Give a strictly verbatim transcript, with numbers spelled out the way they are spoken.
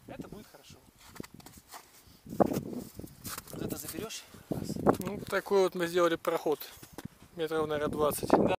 Это будет хорошо. Вот это заберешь? Ну, такой вот мы сделали проход. Метров, наверное, двадцать.